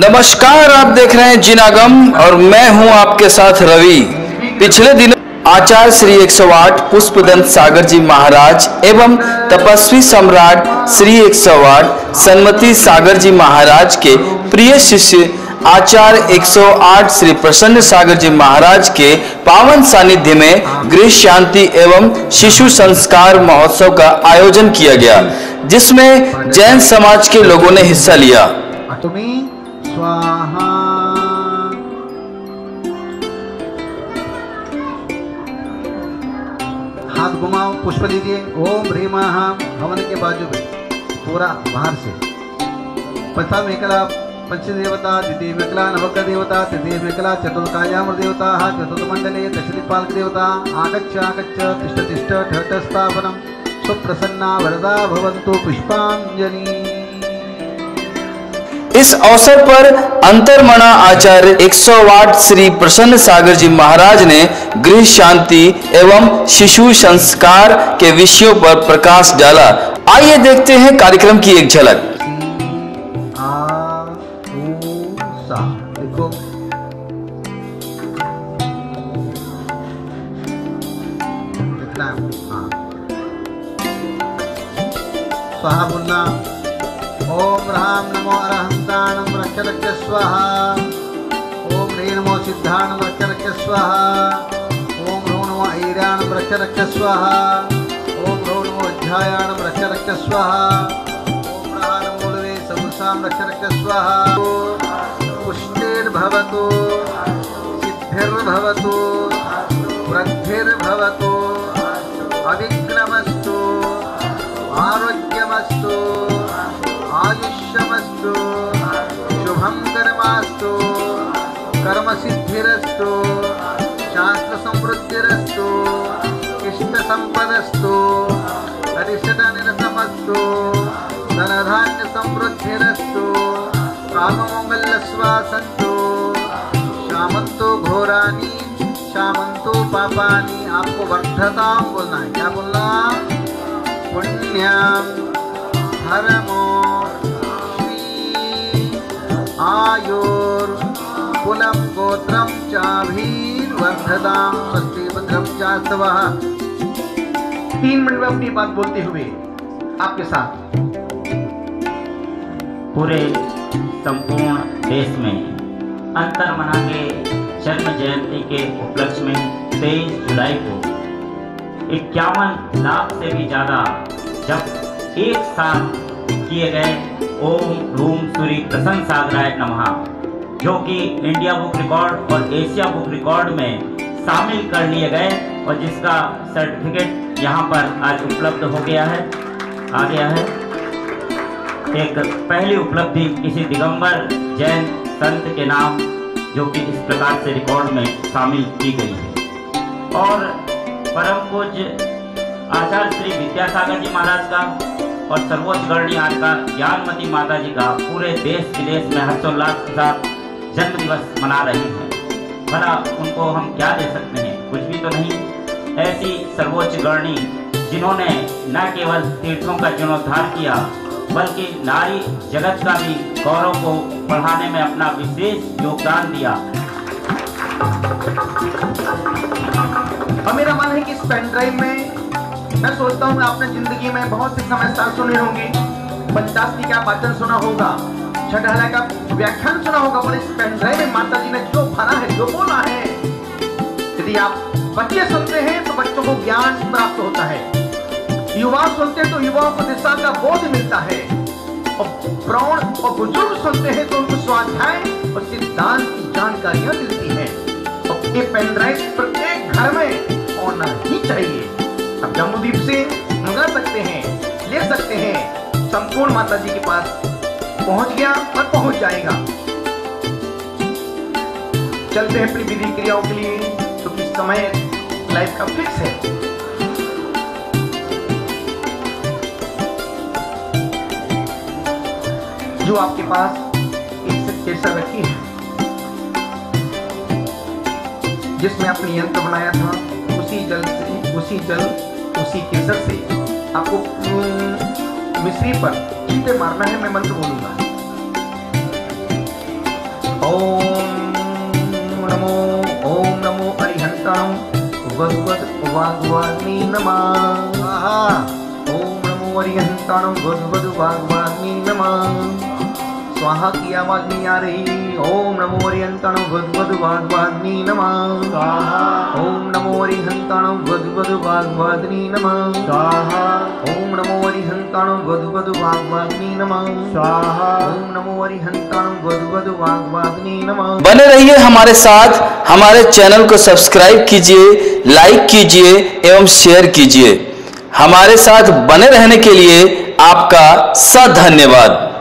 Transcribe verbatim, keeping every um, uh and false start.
नमस्कार, आप देख रहे हैं जिनागम और मैं हूं आपके साथ रवि। पिछले दिनों आचार्य श्री एक सौ आठ पुष्पदंत सागर जी महाराज एवं तपस्वी सम्राट श्री एक सौ आठ सन्मति सागर जी महाराज के प्रिय शिष्य आचार्य एक सौ आठ श्री प्रसन्न सागर जी महाराज के पावन सानिध्य में गृह शांति एवं शिशु संस्कार महोत्सव का आयोजन किया गया, जिसमें जैन समाज के लोगों ने हिस्सा लिया। स्वाहा। हाथ घुमाओ, पुष्प लीजिए। ओम ह्रीम हवन के बाजू में पूरा बाहर से प्रथम एकला पंचदेवता, द्वितीय मेकला नवग्रह देवता, तृतीय मेकला चतुर्कायाम देवता, चतुर्थ मंडले दशदीपालक देवता। आगच्छ आगच्छ तिष्ठ तिष्ठ ठठ स्थापनम सुप्रसन्ना वरदा भवन्तु पुष्पांजलि। इस अवसर पर अंतर्मणा आचार्य एक सौ आठ श्री प्रसन्न सागर जी महाराज ने गृह शांति एवं शिशु संस्कार के विषयों पर प्रकाश डाला। आइए देखते हैं कार्यक्रम की एक झलक। देखो स्वाहा बोलना। ओम राम नमो अरहंताणं रक्ष रक्ष स्वाहा। ओम ह्रीं नमो सिद्धाणं रक्ष रक्ष स्वाहा। ओम ह्रो नमो ऐराणं रक्ष रक्ष स्वाहा। ओम ह्रो नमो अध्यायाणं रक्ष रक्ष स्वाहा। ओम रा नमो लवे समुसां रक्ष रक्ष स्वाहा। पुष्टिर्भवतु, सिद्धिर्भवतु, वृद्धिर्भवतु, अविघ्नमस्तु, आरोग्यमस्तु, आयुष्यमस्तु, शुभं कर्मास्तु, कर्म सिद्धिरस्तु, शास्त्र समृद्धिरस्तु, इष्ट संपदस्तु, अरिष्टनिरसमस्तु, धनधान्य समृद्धिरस्तु, काममङ्गलस्वासन्तु, शामन्तु घोरानि शामन्तु पापानि। आपको वर्धतां बोलना है। क्या बोलना? पुण्यं धर्मो आयुर कुलम गोत्रम चाभीर्वर्धतां स्वस्ति भद्रं चास्तवः। तीन मिनट में अपनी बात बोलते हुए आपके साथ। पूरे संपूर्ण देश में अंतर्मना के जन्म जयंती के उपलक्ष्य में तेईस जुलाई को इक्यावन लाख से भी ज्यादा जब एक साथ किए गए ओम रूम सूरी प्रसन्न सागराय नमः, जो कि इंडिया बुक रिकॉर्ड और एशिया बुक रिकॉर्ड में शामिल कर लिए गए और जिसका सर्टिफिकेट यहाँ पर आज उपलब्ध हो गया है, आ गया है। एक पहली उपलब्धि किसी दिगंबर जैन संत के नाम, जो कि इस प्रकार से रिकॉर्ड में शामिल की गई है। और परम पूज्य आचार्य श्री विद्यासागर जी महाराज का और सर्वोच्च गणनीय आज का ज्ञानमती माता जी का पूरे देश विदेश में हर्षोल्लास के साथ जन्म दिवस मना रही हैं। भला उनको हम क्या दे सकते हैं? कुछ भी तो नहीं। ऐसी सर्वोच्च गणनी जिन्होंने न केवल तीर्थों का जीर्णोद्धार किया, बल्कि नारी जगत का भी गौरव को बढ़ाने में अपना विशेष योगदान दिया। और मेरा मन है कि इस पेन ड्राइव में, मैं सोचता हूँ आपने जिंदगी में बहुत से समस्या सुने होंगे, पंचाशती का वाचन सुना होगा, छठहला का व्याख्यान सुना होगा, पर इस पेन ड्राइव में माता जी ने जो भरा है, जो बोला है, यदि आप बच्चे सुनते हैं तो बच्चों को ज्ञान प्राप्त होता है, युवा सुनते हैं तो युवाओं को दिशा का बोध मिलता है, और प्रौढ़ और बुजुर्ग सुनते हैं तो उनको स्वाध्याय और सिद्धांत की जानकारियां मिलती हैं। और ये पेन ड्राइव प्रत्येक घर में होना ही चाहिए। अब जम्मूदीप से मंगा सकते हैं, ले सकते हैं, संपूर्ण माता जी के पास पहुंच गया और पहुंच जाएगा। चलते हैं अपनी विधि क्रियाओं के लिए, क्योंकि तो समय लाइफ का फिक्स है। जो आपके पास एक केसर रखी है, जिसमें आपने यंत्र बनाया था, उसी जल से, उसी जल उसी केसर से आपको मिश्री पर चीटे मारना है। मैं मंत्र बोलूंगा। ओम नमो ओम नमो अरिहंताणं भगवत वाग्वाग्मी नमः। ओम नमो अरिहंताणं भगवत वाग्वाग्मी नमः। स्वाहा की आवाज नहीं आ रही। ओम नमो अरिहंताणं भगवत वाग्वाग्मी नमः। स्वाहा। ओम नमो अरिहंताणं भगवत वाग्वाग्मी नमः। स्वाहा। ओम नमो अरिहंताणं भगवत वाग्वाग्मी नमः। स्वाहा। ओम नमो अरिहंताणं भगवत वाग्वाग्मी नमः। बने रहिए हमारे साथ, हमारे चैनल को सब्सक्राइब कीजिए, लाइक कीजिए एवं शेयर कीजिए। हमारे साथ बने रहने के लिए आपका सधन्यवाद।